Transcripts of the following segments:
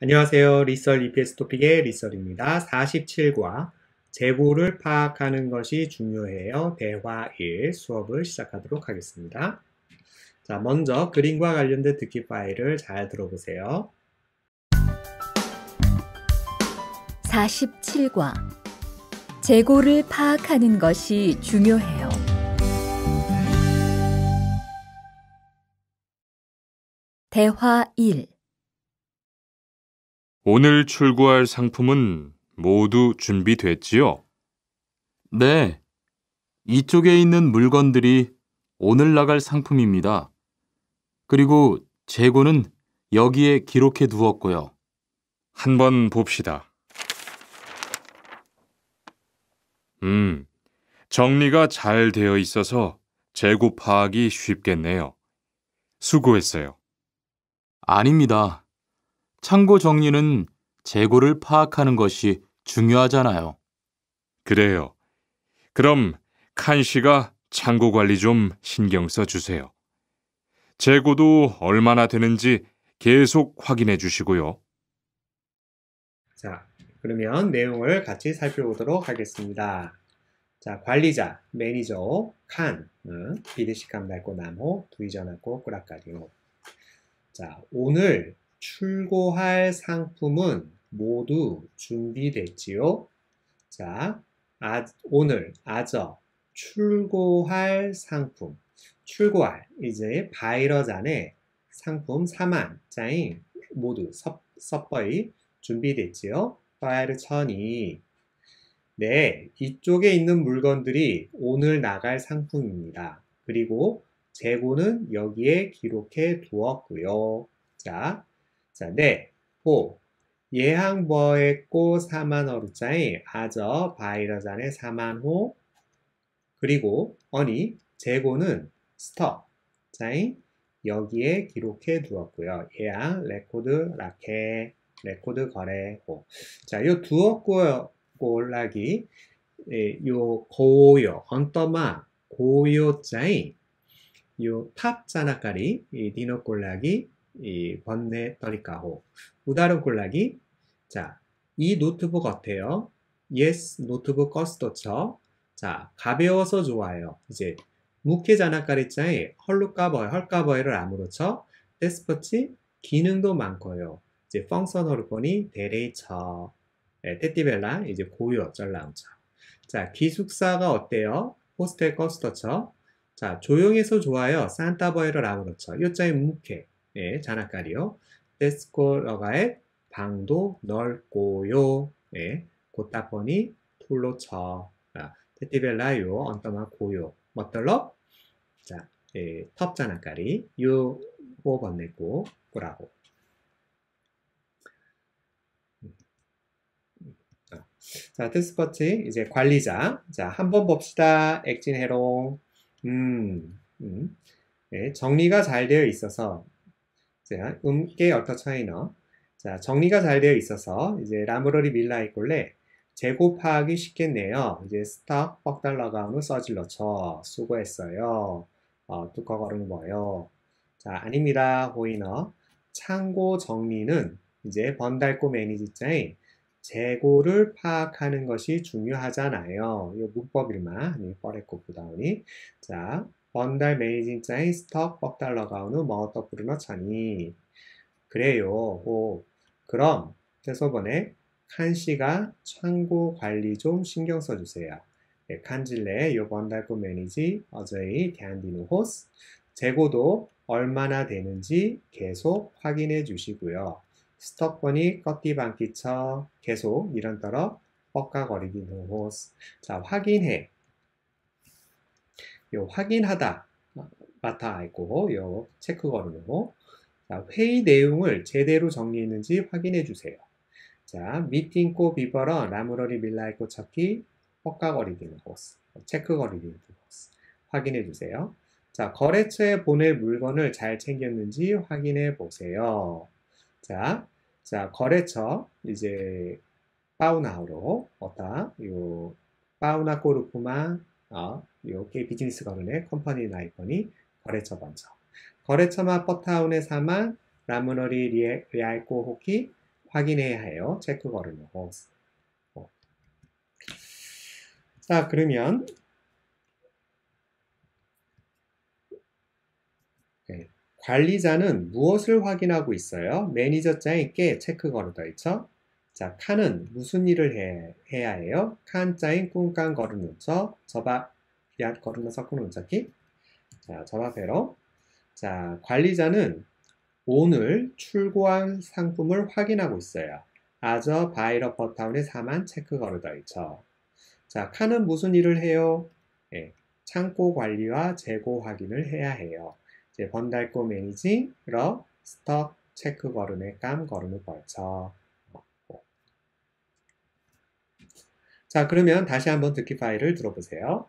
안녕하세요. 리썰 EPS 토픽의 리썰입니다. 47과 재고를 파악하는 것이 중요해요. 대화 1 수업을 시작하도록 하겠습니다. 자, 먼저 그림과 관련된 듣기 파일을 잘 들어보세요. 47과 재고를 파악하는 것이 중요해요. 대화 1. 오늘 출고할 상품은 모두 준비됐지요? 네, 이쪽에 있는 물건들이 오늘 나갈 상품입니다. 그리고 재고는 여기에 기록해 두었고요. 한번 봅시다. 정리가 잘 되어 있어서 재고 파악이 쉽겠네요. 수고했어요. 아닙니다. 창고 정리는 재고를 파악하는 것이 중요하잖아요. 그래요. 그럼 칸 씨가 창고 관리 좀 신경 써 주세요. 재고도 얼마나 되는지 계속 확인해 주시고요. 자, 그러면 내용을 같이 살펴보도록 하겠습니다. 자, 관리자, 매니저, 칸, 비드시칸 밟고 나무, 두이전하고 꾸락가리오. 자, 오늘 출고할 상품은 모두 준비됐지요? 자, 오늘, 아저, 출고할 상품. 출고할, 이제 바이러스 안에 상품 4만짜리 모두 섭버이 준비됐지요? 파일 천이. 네, 이쪽에 있는 물건들이 오늘 나갈 상품입니다. 그리고 재고는 여기에 기록해 두었고요. 자, 네, 호. 예항버했고 4만어루짜리 아저 바이러스 안에 4만호. 그리고 어니 재고는 스톡 짜이 여기에 기록해 두었고요. 예항 레코드 라케 레코드 거래고. 자, 요 두었고요. 골라기 요 고요 언떠마 고요 짜이 요 탑 자나까리 이 디노 골라기 이 번네 떠리까호 우다른 골라기. 자, 이 노트북 어때요? 예스 노트북 커스터쳐. 자, 가벼워서 좋아요. 이제 무게 자나까리 짜이 헐까버이를 아무렇죠. 데스퍼치 기능도 많고요. 이제 펑션으로 보니 데레이처 테티벨라 이제 고유 어쩔 나오죠. 자, 기숙사가 어때요? 호스텔 커스터쳐. 자, 조용해서 좋아요. 산타버이를 아무렇죠. 요자의 무게 자나까리요. 데스코러가의 방도 넓고요. 곧다보니 툴로쳐. 테티벨라요 언더마 고요. 멋들러? 자, 텁 자나까리 요 호번내고 꾸라고. 자, 테스퍼치 이제 관리자. 자, 한번 봅시다. 액진 해롱. 정리가 잘 되어 있어서 자, 게 어터 차이너. 자, 정리가 잘 되어 있어서 이제 라무러리 밀라이 꼴레 재고 파악이 쉽겠네요. 이제 스톡 뻑달러가운을 써질러쳐. 수고했어요. 뚜꺼거리는 뭐요? 자, 아닙니다. 호이너. 창고 정리는 이제 번달고 매니지자의 재고를 파악하는 것이 중요하잖아요. 이 문법일만 뻔했고 부다우니. 자, 번달 매니징자의 스톡 뻑달러가운은 뭐어떠 부르너 차니. 그래요. 오, 그럼 대소번에 칸씨가 창고 관리 좀 신경 써주세요. 칸질레 요 번달고 매니지 어저히 대한디누 호스 재고도 얼마나 되는지 계속 확인해 주시고요. 스톡번이 꺾디방기쳐 계속 이런따라 뻑가거리기누 호스. 자, 확인해. 요 확인하다 마타 알고 요 체크 거르는 호. 자, 회의 내용을 제대로 정리했는지 확인해 주세요. 자, 미팅고 비버러 라무러리 밀라이고 찾기 뻑가거리기는 호스. 체크 거리기는 호스. 확인해 주세요. 자, 거래처에 보낼 물건을 잘 챙겼는지 확인해 보세요. 자, 거래처 이제 파우나우로 어따 요 파우나 꼬르쿠마 요게 비즈니스 거르네 컴퍼니 나이퍼니 거래처 번져. 거래처마 뻗타운의 사만 라무너리 리알고 호키 확인해야 해요. 체크 걸어놓고. 자, 그러면 네, 관리자는 무엇을 확인하고 있어요? 매니저자에게 체크 걸어져 있죠? 자, 칸은 무슨 일을 해야 해요? 칸자인 꿍깐 걸어놓죠? 저바 비안 걸어놓서 끊어놓자기. 자, 저바배로. 자, 관리자는 오늘 출고한 상품을 확인하고 있어요. 아저 바이러 버타운의 4만 체크 걸어져 있죠. 자, 칸은 무슨 일을 해요? 네, 창고 관리와 재고 확인을 해야 해요. 이제 번달고 매니징러 스톡 체크 걸음에 깜 걸음을 벌쳐. 자, 그러면 다시 한번 듣기 파일을 들어보세요.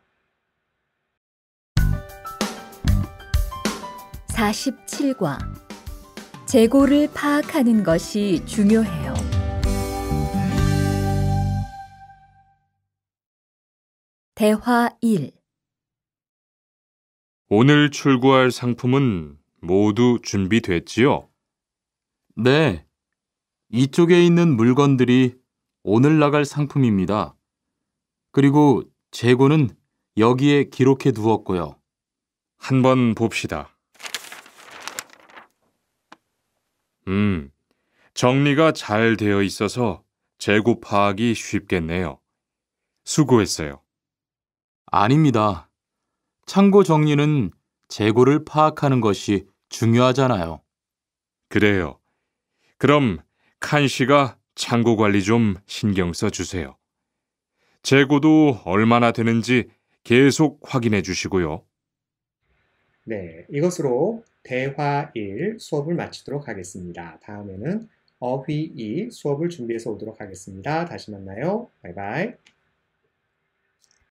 47과 재고를 파악하는 것이 중요해요. 대화 1. 오늘 출고할 상품은 모두 준비됐지요? 네. 이쪽에 있는 물건들이 오늘 나갈 상품입니다. 그리고 재고는 여기에 기록해 두었고요. 한번 봅시다. 정리가 잘 되어 있어서 재고 파악이 쉽겠네요. 수고했어요. 아닙니다. 창고 정리는 재고를 파악하는 것이 중요하잖아요. 그래요. 그럼 칸 씨가 창고 관리 좀 신경 써 주세요. 재고도 얼마나 되는지 계속 확인해 주시고요. 네, 이것으로 대화 1 수업을 마치도록 하겠습니다. 다음에는 어휘 2 수업을 준비해서 오도록 하겠습니다. 다시 만나요. 바이바이.